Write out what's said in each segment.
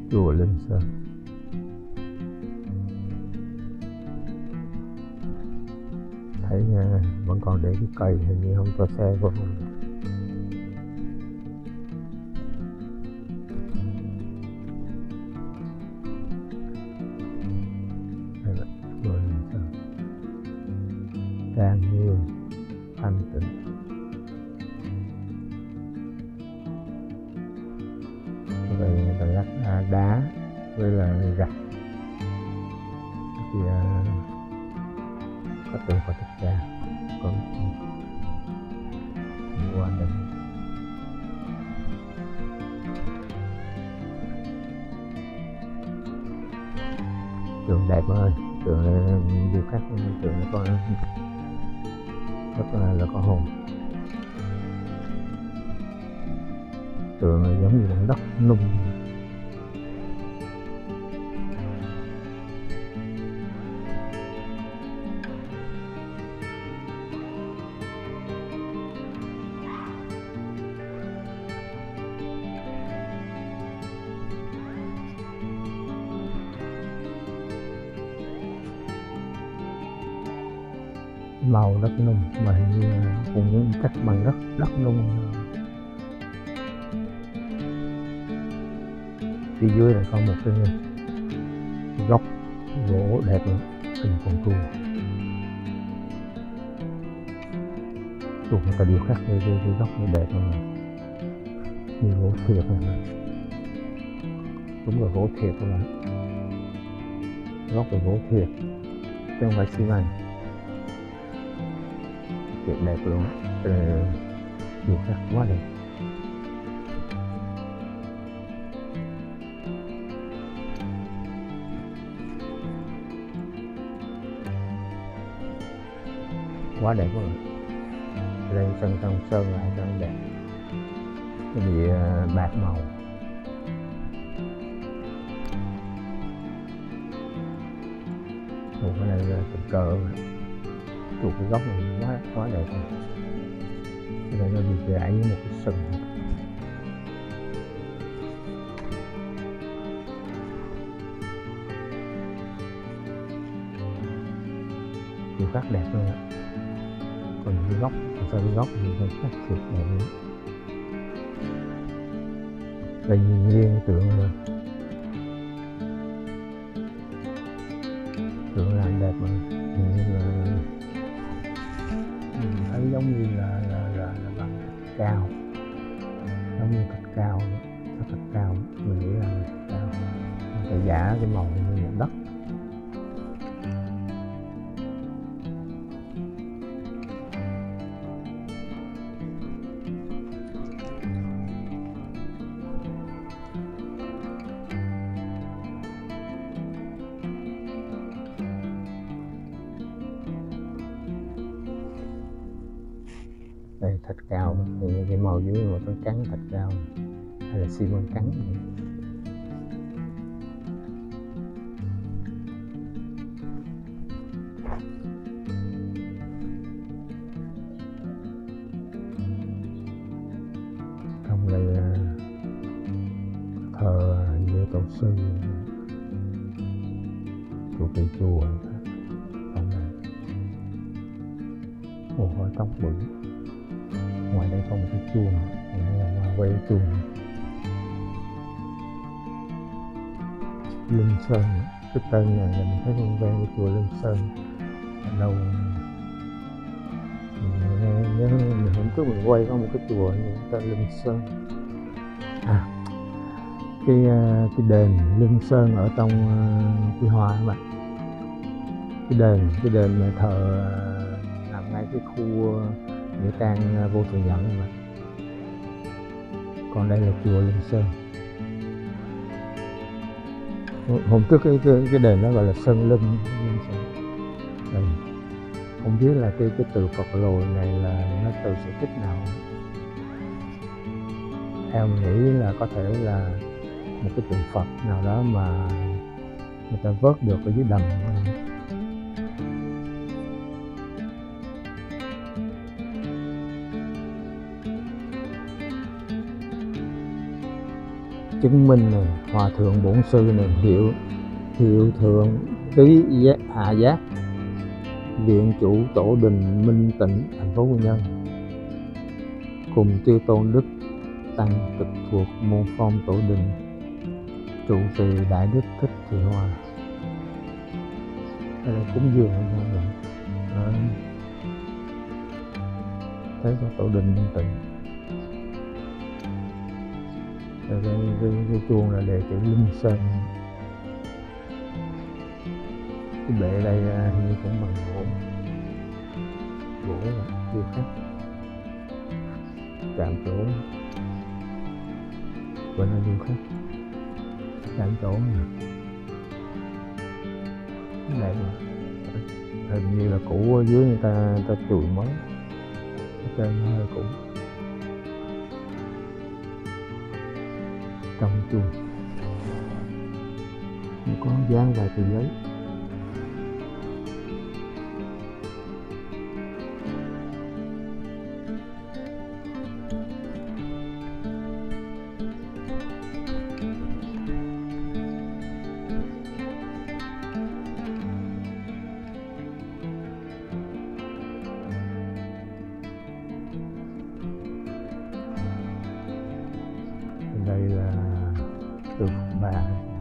chùa Linh Sơn. Thấy vẫn còn để cái cây, hình như không cho xe vô. Đây là chùa Linh Sơn, trang nghiêm thanh tịnh. Đây là lát đá với là gạch, thì có tượng Phật Thích Ca, còn qua đây tượng đẹp ơi, tượng du khách, tượng có rất là có hồn. Tượng giống như là đất nung. Màu đất nung mà hình như cũng những cách bằng đất nung. Phía dưới là có một cái góc gỗ đẹp lắm, hình con cua. Người ta điêu khắc cái góc này đẹp lắm, như gỗ thiệt này. Đúng là gỗ thiệt các bạn, góc là gỗ thiệt chứ không phải xi măng. Thiệt đẹp luôn, điêu khắc quá đẹp. Quá đẹp quá. Đây sơn lại cho đẹp, cái bị bạc màu. Một cái này là tình cờ, chụp cái góc này quá đẹp. Cái này nó bị gãy với một cái sừng. Chụp khắc đẹp luôn ạ. Còn cái góc, sao cái góc thì phải khắc thiệt đẹp nữa. Đây nghiêng tượng rồi. Tượng làm đẹp mà, hình như là thấy giống như là bằng thạch cao, giống như thạch cao, thạch cao, mình nghĩ là thạch cao. Phải giả cái màu như là đất. Đây thạch cao, thì cái màu dưới màu trắng trắng thạch cao, hay là xi măng trắng. Trong đây thờ như tổ sư, chủ cây chùa. Trong này một hoa tóc bự. Ngoài đây có một cái chuông, đây là hoa quay chuông. Linh Sơn, cái tên này là mình thấy con ven của chùa Linh Sơn ở đâu. Nhớ mình hôm trước mình quay có một cái chùa tên Linh Sơn. Cái đền Linh Sơn ở trong Quy Hòa các bạn. Cái đền mà thờ nằm ngay cái khu nghĩa trang Vô Thượng Nhận mà. Còn đây là chùa Linh Sơn. Hôm trước cái đền đó gọi là Sơn Linh Sơn. Đây. Không biết là cái từ Phật lồi này là nó từ sự tích nào. Theo mình nghĩ là có thể là một cái tượng Phật nào đó mà người ta vớt được ở dưới đầm. chứng minh này, hòa thượng bổn sư này, hiệu thượng tý hạ giác, viện chủ tổ đình Minh Tịnh, thành phố Quy Nhơn, cùng chư tôn đức tăng trực thuộc môn phong tổ đình trụ trì Đại Đức Thích Thị Hòa. Đây là cúng dường thôi rồi. Thấy có tổ đình Minh Tịnh. Cái chuông là đề chữ Linh Sơn. Cái bệ đây hình như cũng bằng gỗ là điêu khắc, chạm trổ, gọi là điêu khắc, chạm trổ nè. Cái này hình như là cũ, ở dưới người ta chùi mới, ở trên nó hơi cũ. Trong chuông có dán vài tờ giấy. Đây là từ bà.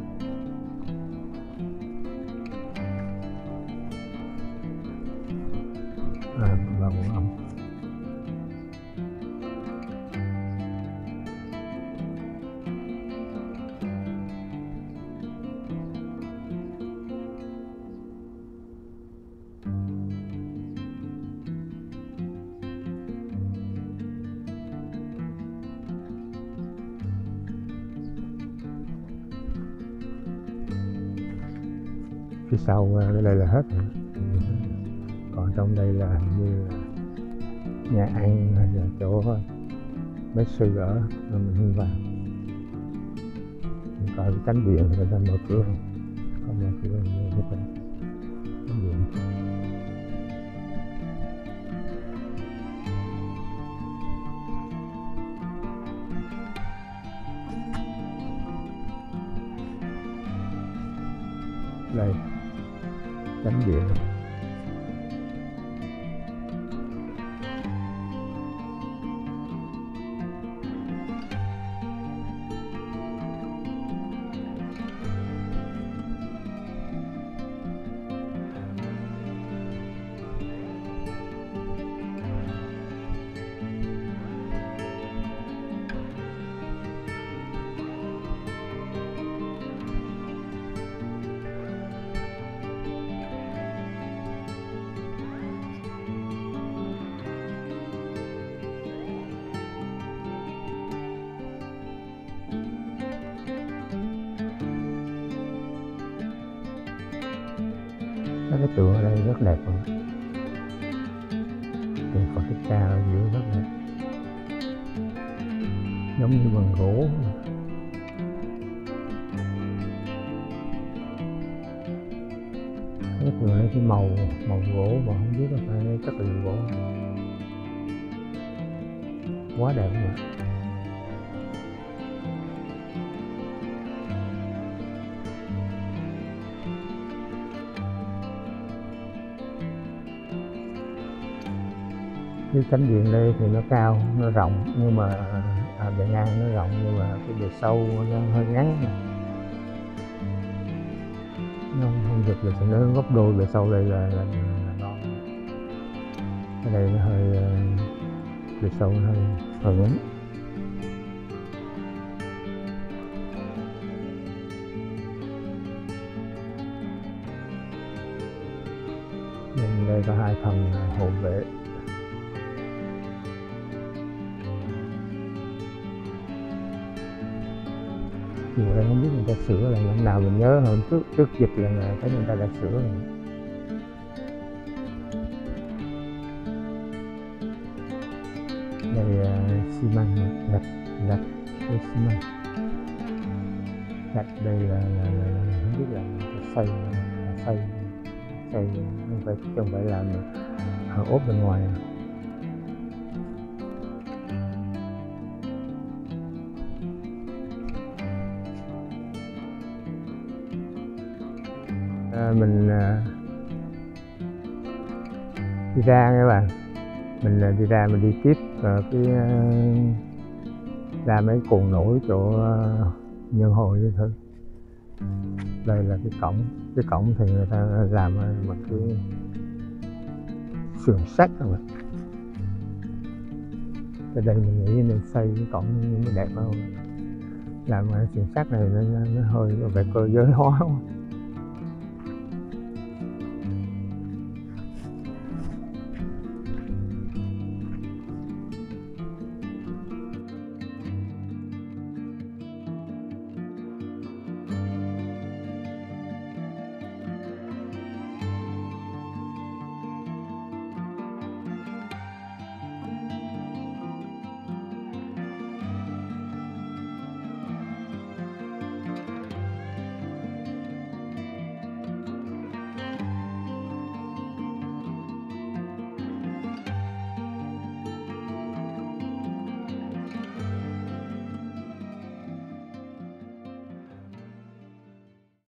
Bà Quận Âm. Phía sau cái đây là hết rồi. Còn trong đây là hình như là nhà ăn hay là chỗ bác sư ở, mà mình không vào. Mình coi cái cánh điện người ta mở cửa không? Có mở cửa như thế này. Cánh điện. Đây cánh điện. Cái tượng ở đây rất đẹp rồi. Tượng Phật Thích Ca ở giữa rất đẹp, giống như bằng gỗ. Cái tượng này cái màu gỗ mà không biết là phải chất liệu gỗ, quá đẹp rồi. Cái cánh điện đây thì nó cao, nó rộng, nhưng mà bề ngang nó rộng, nhưng mà cái bề sâu nó hơi ngắn. Nó không được là nó gấp đôi bề sâu đây là ngon. Cái đây nó hơi bề sâu nó hơi ngắn. Nên đây có hai phần hộ vệ. Chùa đây không biết người ta sửa lại lần nào, mình nhớ hôm trước dịch là thấy người ta đã sửa rồi. Đây xi măng, gạch đây xi măng. Gạch đây là không biết là xây không phải làm ốp bên ngoài. Mình đi ra các bạn, mình đi ra mình đi tiếp cái ra mấy cuồng nổi chỗ Nhân Hội vậy thôi. Đây là cái cổng thì người ta làm một cái sườn sắt các bạn. Ở đây mình nghĩ nên xây cái cổng mới đẹp hơn, làm cái sườn sắt này nó hơi về cơ giới hóa.